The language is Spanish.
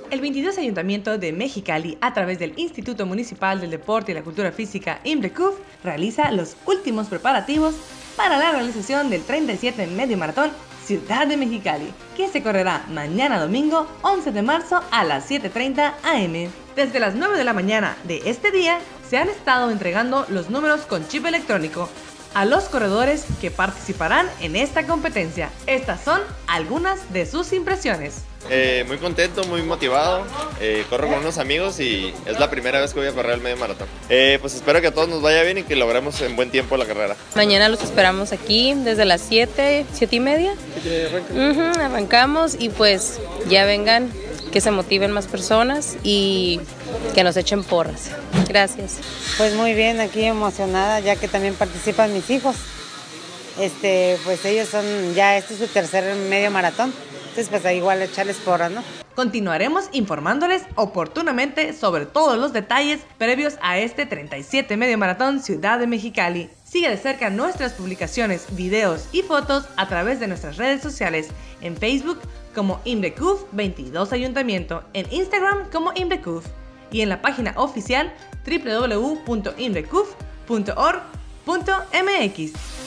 El 22 Ayuntamiento de Mexicali, a través del Instituto Municipal del Deporte y la Cultura Física, IMDECUF, realiza los últimos preparativos para la realización del 37 Medio Maratón Ciudad de Mexicali, que se correrá mañana domingo 11 de marzo a las 7:30 am. Desde las 9 de la mañana de este día, se han estado entregando los números con chip electrónico a los corredores que participarán en esta competencia. Estas son algunas de sus impresiones. Muy contento, muy motivado, corro con unos amigos y es la primera vez que voy a correr el medio maratón. Pues espero que a todos nos vaya bien y que logremos en buen tiempo la carrera. Mañana los esperamos aquí desde las 7:30. Arrancamos y pues ya vengan, que se motiven más personas y que nos echen porras. Gracias. Pues muy bien, aquí emocionada ya que también participan mis hijos. Pues ellos son, ya este es su tercer medio maratón. Entonces pues igual echarles porras, ¿no? Continuaremos informándoles oportunamente sobre todos los detalles previos a este 37 Medio Maratón Ciudad de Mexicali. Sigue de cerca nuestras publicaciones, videos y fotos a través de nuestras redes sociales, en Facebook como IMDECUF 22 Ayuntamiento, en Instagram como IMDECUF y en la página oficial www.imdecuf.org.mx.